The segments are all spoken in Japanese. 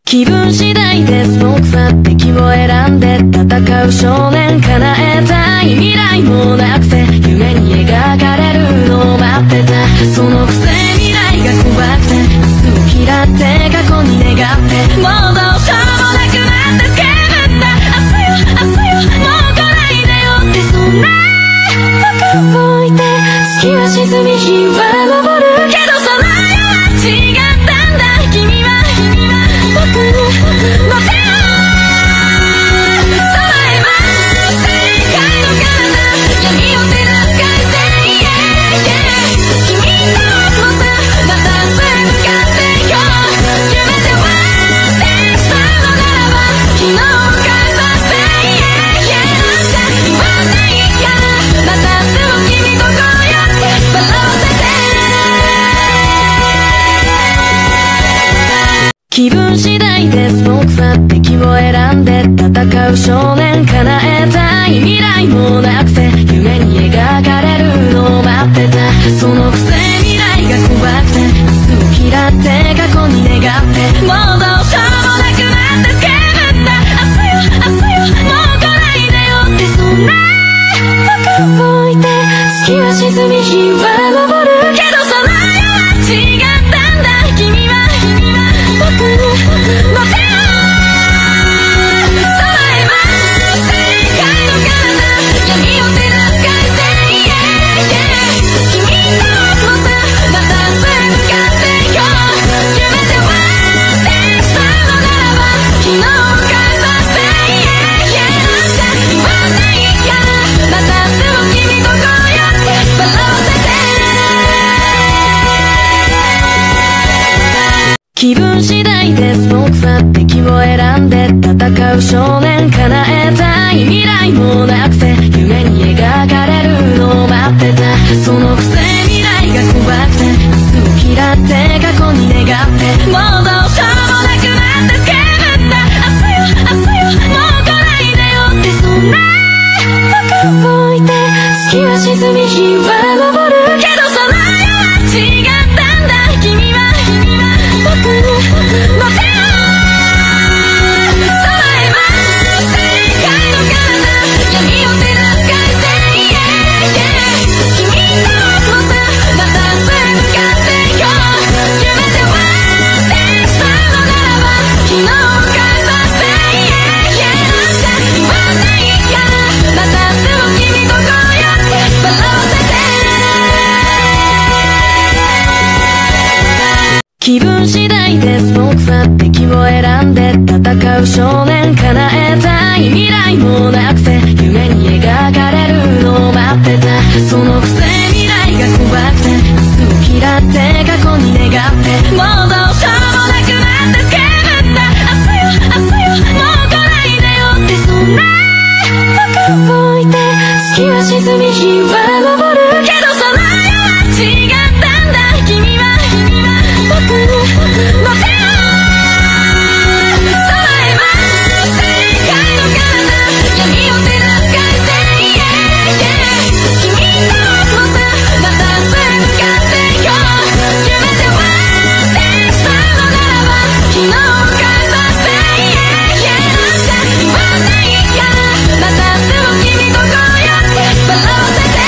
気分次第です僕は敵を選んで戦う少年叶えたい未来もなくて夢に描かれるのを待ってたそのくせ未来が怖くて明日を嫌って過去に願ってもうどうしようもなくなって叫ぶんだ明日よもう来ないでよってそんな僕を置いて月は沈み日は昇るけどその夜は違ったんだ君は僕のモテよ空へ舞う世界の彼方闇を照らす快晴君と僕もさまた明日へ向かってよ夢で終わってしまうのならば昨日を変えさせて言わないからまた明日を君とこうやって笑わせて気分次第です僕は敵を選んで戦う少年叶えたい未来もなくて夢に描かれるのを待ってたそのくせ未来が怖くて明日を嫌って過去に願ってもうどうしようもなくなって叫ぶんだ明日よもう来ないでよってそんな僕を置いて月は沈み日は昇るけどその夜は違ったんだ君は僕のモテよ空へ舞う世界の彼方闇を照らす快晴君と僕もさまた明日へ向かってよ夢で終わってしまうのならば昨日を変えさせて言わないからまた明日を君とこうやって笑わせて気分次第です僕は敵を選んで戦う少年叶えたい未来もなくて夢に描かれるのを待ってたそのくせ未来が怖くて明日を嫌って過去に願ってもうどうしようもなくなって叫ぶんだ明日よもう来ないでよってそんな僕を置いて月は沈み日は昇るけどその夜は違ったんだ君は僕のモテよ空へ舞う世界の彼方闇を照らす快晴君と僕もさまた明日へ向かってよ夢で終わってしまうのならば昨日を変えさせて言わないからまた明日を君とこうやって笑わせて気分次第です僕は敵を選んで戦う少年叶えたい未来もなくて夢に描かれるのを待ってたそのくせ未来が怖くて明日を嫌って過去に願ってもうどうしようもなくなって叫ぶんだ明日よもう来ないでよってそんな僕を置いて月は沈み日は昇るけどその夜は違ったんだ君は僕のモテよ空へ舞う世界の彼方闇を照らす快晴君と僕もさまた明日へ向かってよ夢で終わってしまうのならば昨日を変えさせて言わないからまた明日を君とこうやって笑わせて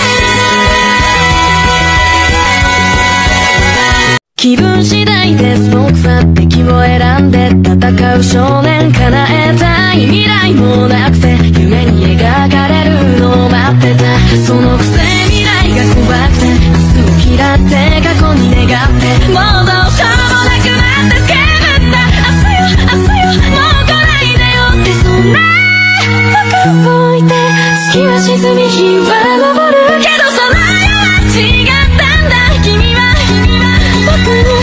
気分次第です僕は敵を選んで戦う少年叶えたい未来もなくて夢に描かれるのを待ってたそのくせ未来が怖くて明日を嫌って過去に願ってもうどうしようもなくなって叫ぶんだ明日よもう来ないでよってそんな僕を置いて月は沈み日は昇るけどその夜は違ったんだ君は僕のモテよ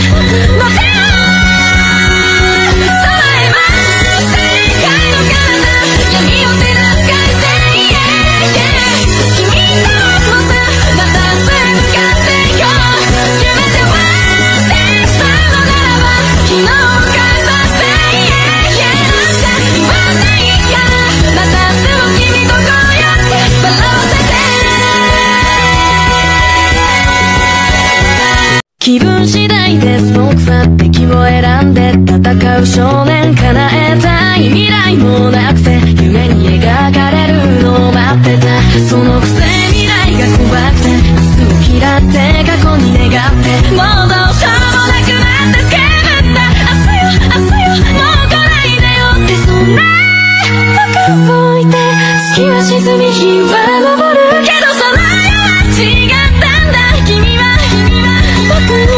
空へ舞う世界の彼方闇を照らす快晴君と僕もさまた明日へ向かってよ夢で終わってしまうのならば昨日を変えさせて言わないからまた明日を君とこうやって笑わせて気分次第です僕は敵を選んで戦う少年叶えたい未来もなくて夢に描かれるのを待ってたそのくせ未来が怖くて明日を嫌って過去に願ってもうどうしようもなくなって叫ぶんだ明日よもう来ないでよってそんな僕を置いて月は沈み日は昇るけどその世は違ったんだ君は僕の手を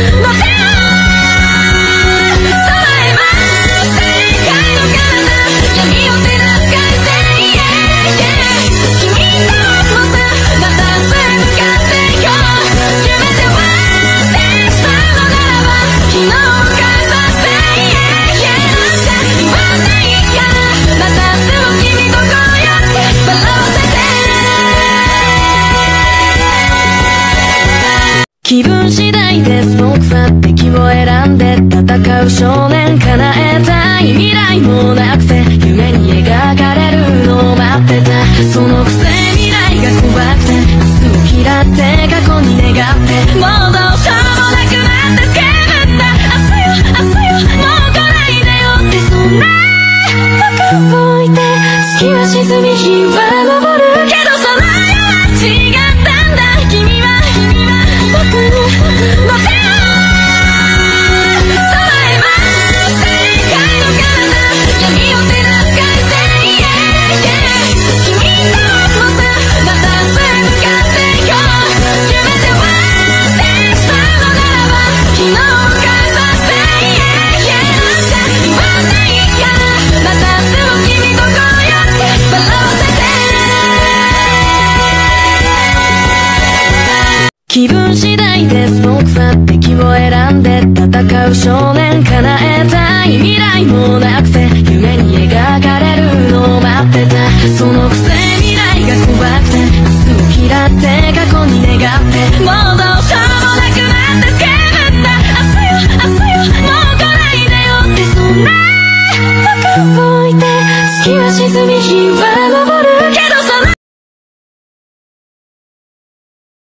揃えます世界の彼方闇を照らす快晴君と僕さまた明日へ向かってよ夢で終わってしまうのならば昨日を変えさせてなんて言わないからまた明日を君とこうやって笑わせて気分次第です僕は敵を選んで戦う少年叶えたい未来もなくて夢に描かれるのを待ってたそのくせ未来が怖くて明日を嫌って過去に願ってもうどうしようもなくなって叫ぶんだ明日よもう来ないでよってそんな僕を置いて月は沈み日は昇るけどその世は違ったんだ君は僕の手を揃えます世界の彼方闇を照らす快晴君と僕さまた明日へ向かってよ夢で終わってしまうのならば昨日を変えさせてなんて言わないからまた明日を君とこうやって笑わせて気分次第です僕は敵を選んで戦う少年叶えたい未来もなくて夢に描かれるのを待ってたそのくせ未来が怖くて明日を嫌って過去に願ってもうどうしようもなくなって叫ぶんだ明日よもう来ないでよってそんな僕を置いて月は沈み日は